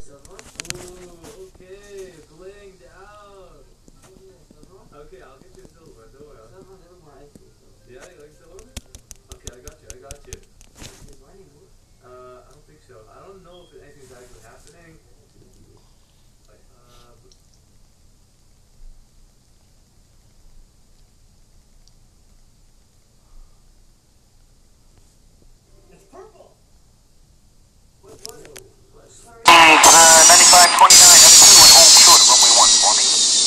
Ooh, okay, blinged out. Okay, I'll get you a silver. Don't worry. Yeah, you like silver? Okay, I got you. I don't think so. I don't know if anything's actually happening. Like, it's purple. What? 9529 F2 and hold short of runway 1 for me.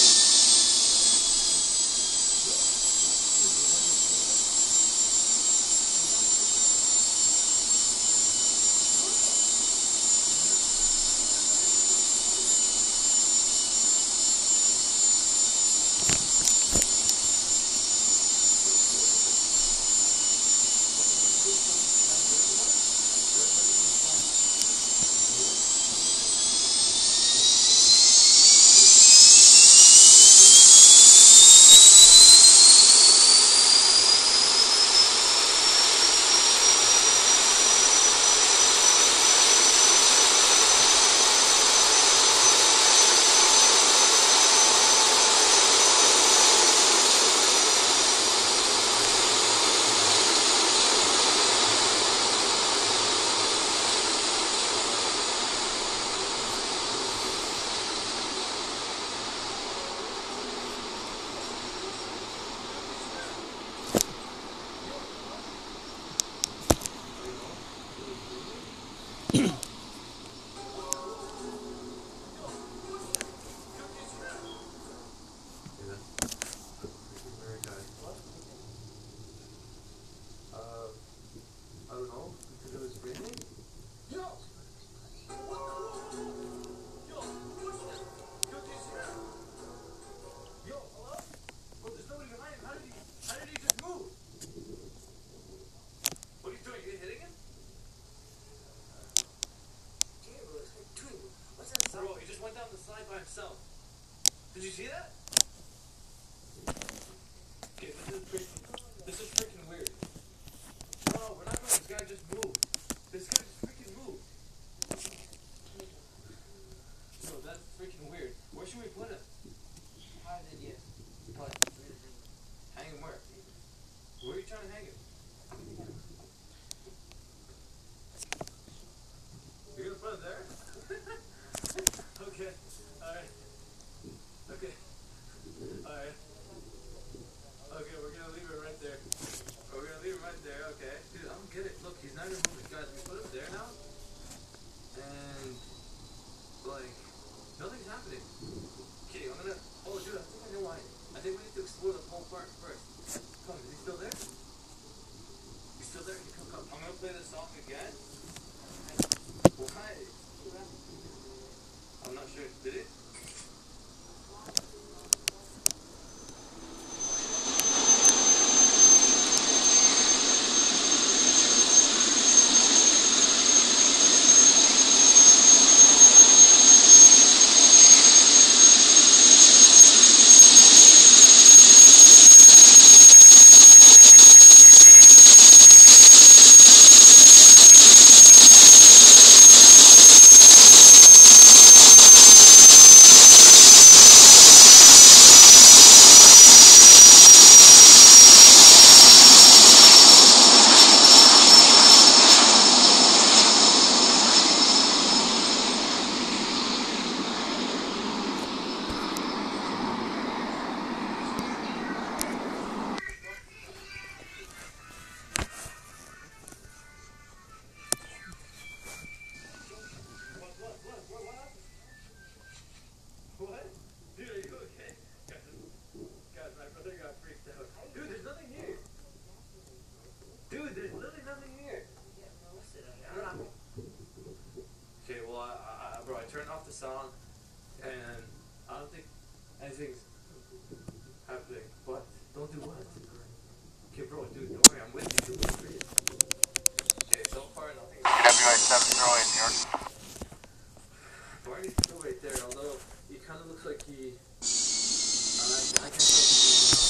I don't know, because it was raining? Hello? Well, there's nobody behind him. How did he just move? What are you doing? You hitting him? Bro, he just went down the side by himself. Did you see that? Okay, this is freaking weird. No, we're not going. This guy just moved. This guy just freaking moved. No, that's freaking weird. Where should we put him? Hang him where? Where are you trying to hang him? You're gonna put him there? Okay. Alright. Okay. Alright. Okay, we're gonna leave it right there. We're gonna leave it right there, okay. Dude, I don't get it. Look, he's not even moving. Guys, we put him there now. And, like, nothing's happening. Okay, I'm gonna... Oh, dude, I think I know why. I think we need to explore the whole park first. Come, is he still there? He's still there? Come. I'm gonna play this song again. Why? I'm not sure. Did it? Song, and I don't think anything's happening. What? Don't do what? Okay, bro, dude, don't worry, I'm with you. Okay, so far nothing. WI-7 in New York. Barney's still right there, although he kind of looks like he. I can't tell if he's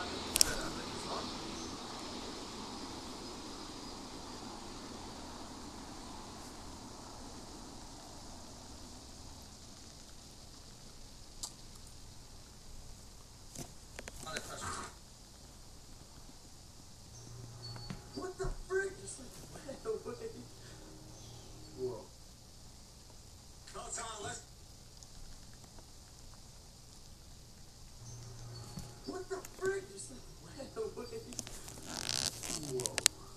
happened? Did I make this up? On the touch. What the frick? Just like went away. Whoa. No, Tom, let's. What the frick? Just like went away. Whoa.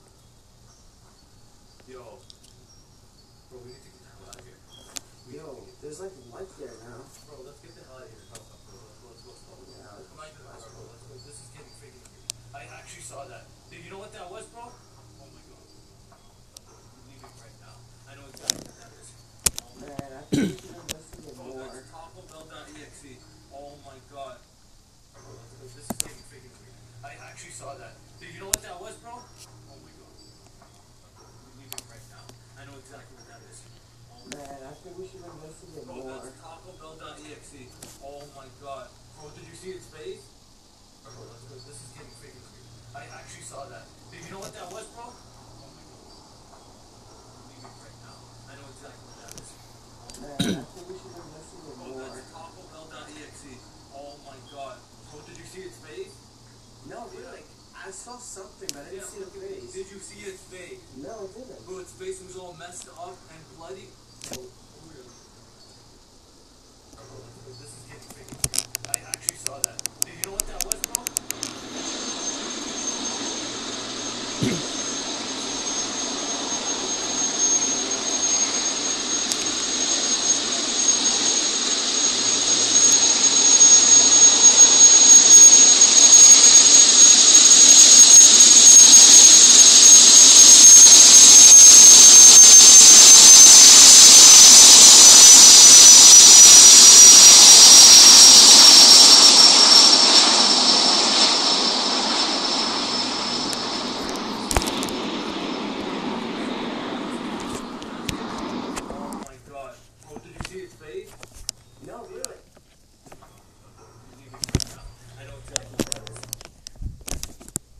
Yo. Bro, we need to get the hell out of here. Yo, there's like light there now. Bro, let's get the hell out of here. Bro, let's go. Yeah, Come on, bro. Let's go. This is getting freaking weird. I actually saw that. Dude, you know what that was, bro? Oh my god. We're leaving right now. I know exactly what that is. man, I think we should investigate Bro, more. that's Taco Bell.exe. Oh my god. Bro, let's go. This is getting freaking weird. I actually saw that. Dude, you know what that was, bro? Oh my god. We're leaving right now. I know exactly what that is. Man, I think we should investigate Bro, more. that's Taco Bell.exe. Oh my god. Bro, did you see its face? Bro, let's go. This is getting freaking weird. I actually saw that. Dude, you know what that was, bro? Oh my god. We're leaving right now. I know exactly what that is. Man, I think we should investigate Bro, more. that's Taco Bell.exe. Oh my god. Bro, did you see its face? No, really. I saw something, but I didn't Yeah. see the face. Did you see its face? No, I didn't. Bro, its face was all messed up and bloody. Oh, really? Bro, let's go. This is getting freaking weird. I actually saw that. Dude, you know what that was, bro? Oh my god. Bro, did you see its face? No, really. We're leaving right now. I know exactly what that is.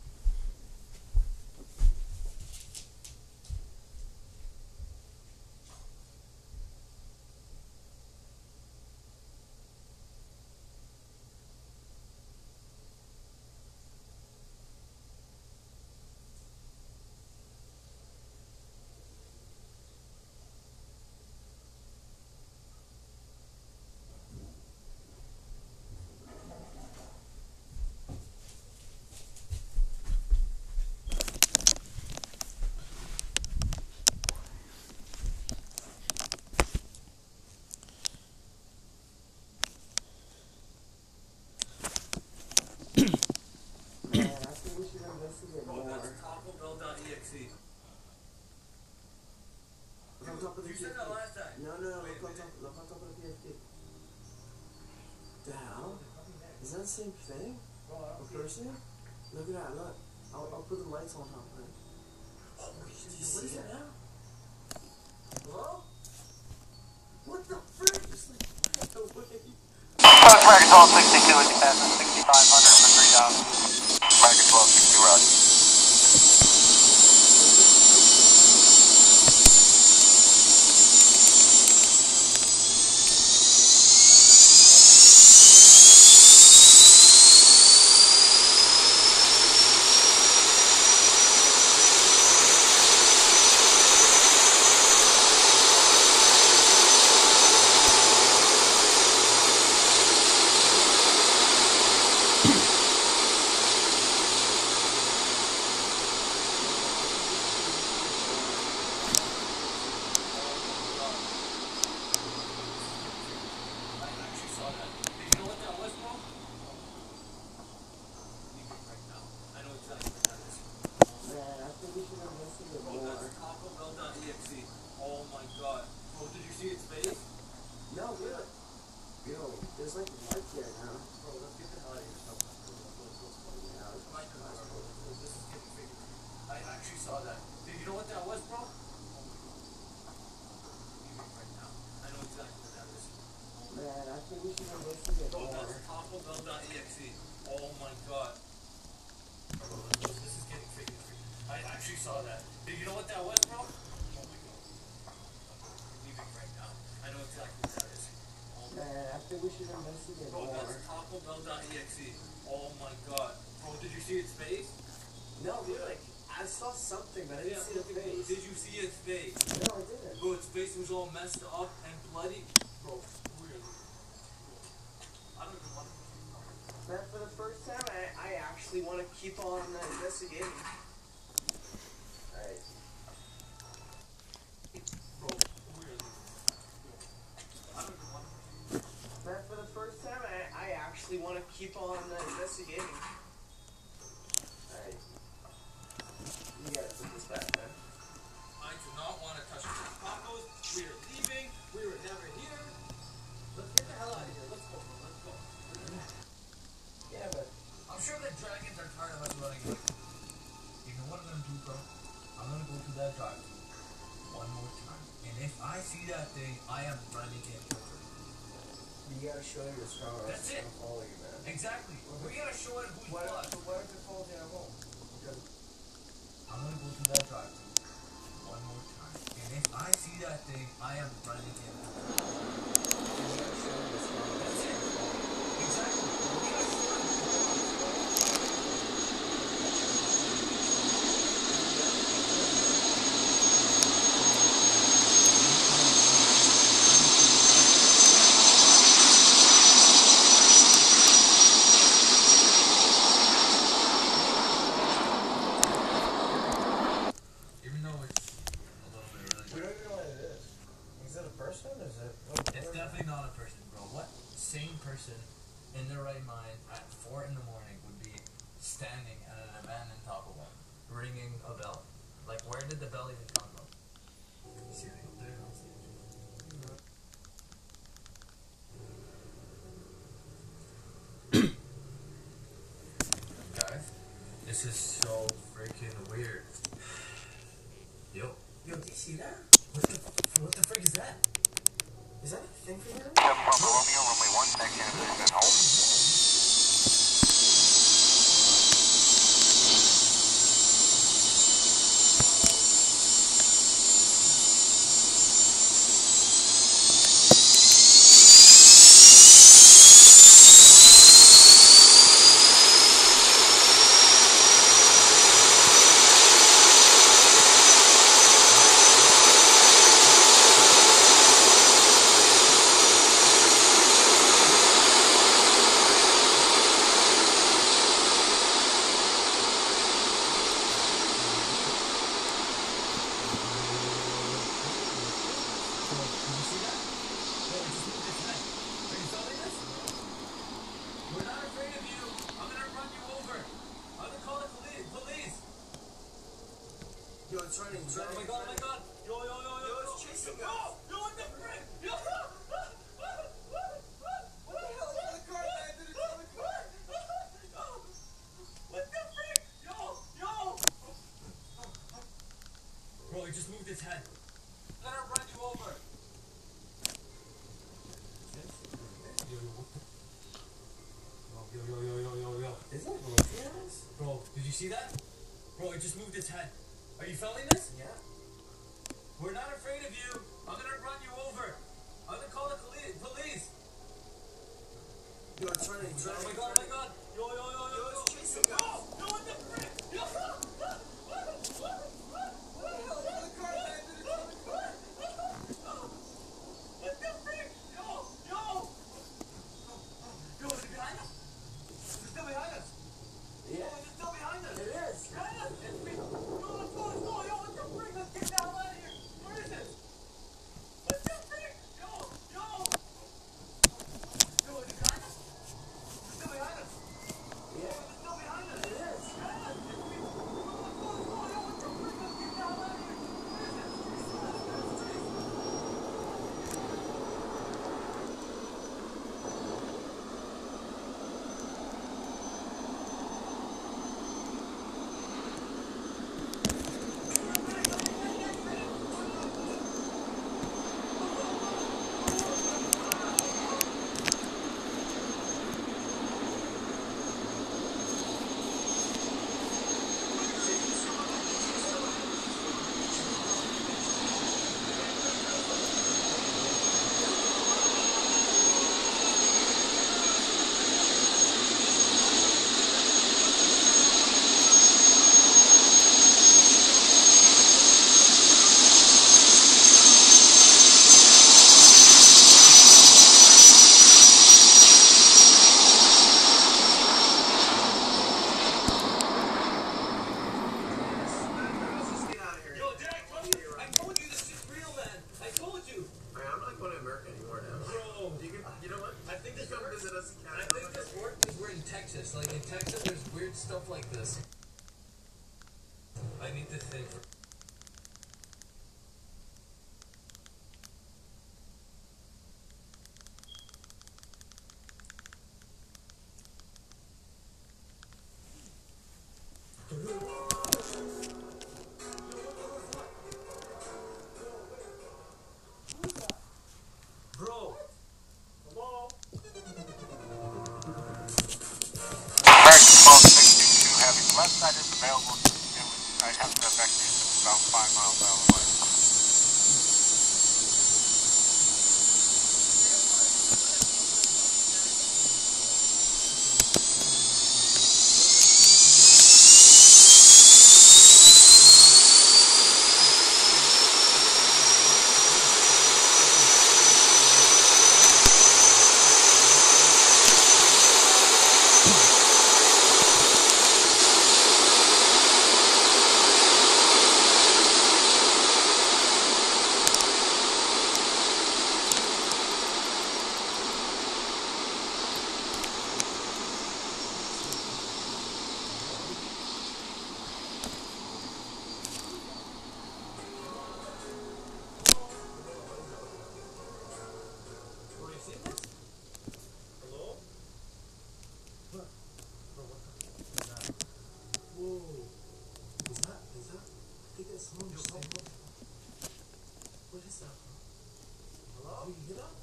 Man, I think we should investigate Bro, more. that's Taco Bell.exe. Look on top of the You said that PFD. last time. No, Wait a look on minute. top of the PFD. The hell? Is that the same thing? Bro, I A don't see it. person? Look at that, look. I'll put the lights on top of it. Oh, wait, Did you what see is it that? now? Hello? What the frick? Just like went away. Post American 1262 at Defense 6500 for 3000. American 1262 roger. I actually saw that. Did you know what that was, bro? Leaving right now. I know exactly what that is. Man, I think we should investigate Bro, more. that's Taco Bell.exe. Oh my god. Bro, did you see its face? No, really. Yo, there's like light there now. Bro, let's get the hell out of here. Let's go. Yeah, Come on, bro. This is getting freaking weird. I actually saw that. Dude, you know what that was, bro? Oh my god. Leaving right now. I know exactly what that is. man, I think we should investigate Bro, more. that's Taco Bell.exe. Oh my god. saw that. You know what that was, bro? Oh my god. I'm leaving right now. I know exactly what that is. Man, I think we should investigate Bro, more. that's Taco Bell.exe. Oh my god. Bro, did you see its face? No, dude, like, I saw something, but I didn't see the face. Did you see its face? No, I didn't. Bro, its face was all messed up and bloody. Bro, weird. I don't even want to. Man, for the first time, I actually want to keep on investigating. Alright. Bro, weird. I don't even want to. Man, for the first time, I actually want to keep on investigating. Alright. You gotta put this back, man. I do not want to touch the tacos. We are leaving. We were never here. Let's get the hell out of here. Let's go, bro. Let's go. Yeah, but I'm sure the dragons are tired of us running away. You know what I'm gonna do, bro? I'm gonna go to that drive-thru one more time. And if I see that thing, I am running it over. you gotta show your strong or else That's it's it. gonna follow you, man. Exactly. We gotta show it who's What what. if it falls in at home? Because I'm gonna go to that drive-thru one more time. And if I see that thing, I am running it over. you gotta show your strong or else That's it's it. gonna follow you. Exactly. We gotta show it. Even though it's a little bit really. We don't even know what it is. Is it a person? Is it? It's definitely not a person, bro. What sane person in their right mind at 4 in the morning would be standing at an abandoned Taco Bell, ringing a bell? Like, where did the bell even come from? See it up there? I'll see it. Guys, this is so freaking weird. Yo, Yo, do you see that? what the frick is that? Is that a thing for you? Bravo Romeo, runway 1, taxi and hold. Yo, it's running. It's Oh running. my god, oh my god. Yo, yo, yo, yo. Yo, it's chasing us. Yo, what the frick? Yo. What the hell is the car, man? Did it tell the car? What the frick? Yo, yo. Bro, he just moved his head. Let her run you over. Yo, yo, what the? Yo, yo, yo, yo, yo, yo. Is that looking at us? Bro, did you see that? Bro, it just moved its head. Are you filming this? Yeah. We're not afraid of you. I'm gonna run you over. I'm gonna call the police. Yo, it's running. It's running. Oh my god, oh my god. Yo, yo, yo, yo, Yo, yo. it's chasing Yo, us. yo, what the frick? Yo. What the hell is the car, man? Did it tell the car? What the frick? Yo, yo. Yo, is it behind us? Is it still behind us? Yeah. Is it still behind us? It is. Behind us. It's me. Yo, let's go, let's go. Yo, what the frick? Let's get the hell out of here. Where is it? What the frick? Yo, yo. Yo, is it behind us? Is it still behind us? Yeah. Is it still behind us? It is. Texas. Like in Texas, there's weird stuff like this. I need to think. Bro. Hello? American 1262 Heavy. The left side is available. I have to evacuate about 5 miles out away. What is that? Hello? Did you hear that?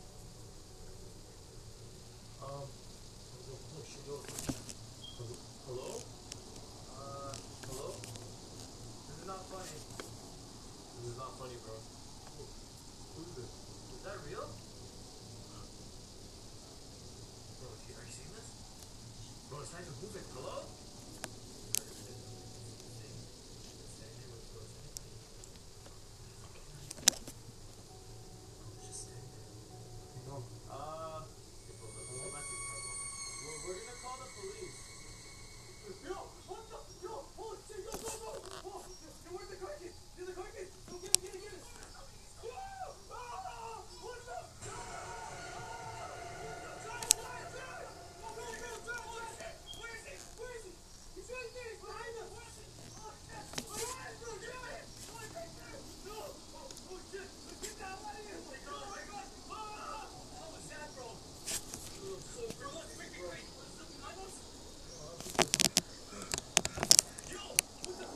Hello? Hello? This is not funny. This is not funny, bro. Who is this? Is that real? Bro, are you seeing this? Bro, it's not even moving. Hello? We're gonna call the police. Yo, what the? Yo, holy shit, yo, go, go! Whoa, yo, where's the carcass? There's a carcass! Go get it, get it, get it! Whoa! Ah! What's up? Where is it? Where is it? He's right there, he's behind us! Where is it? Oh, shit! Where is it? No! Oh, shit! Get the hell out of here! Oh, my God! Ah! What was that, bro? So, bro, look, quick, quick! What's up, my boss? Yo! What the?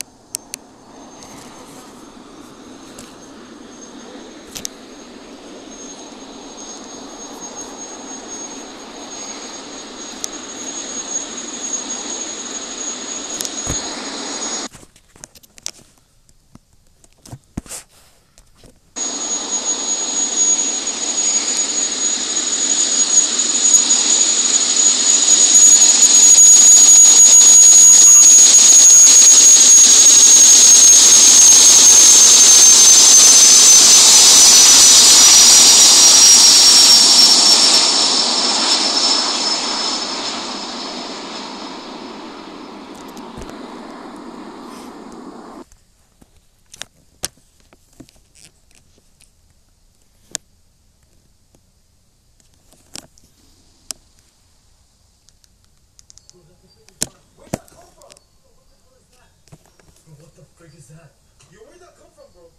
Where'd that come from? What the hell is that? Bro, what the frick is that? Yo, where'd that come from, bro?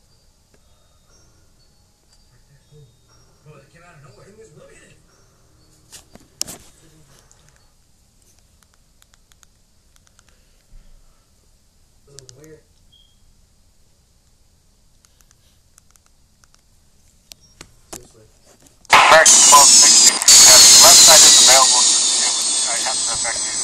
Bro, it came out of nowhere. Look at it. Where? Seriously. American 1262 Heavy. The left side is available. I have to evacuate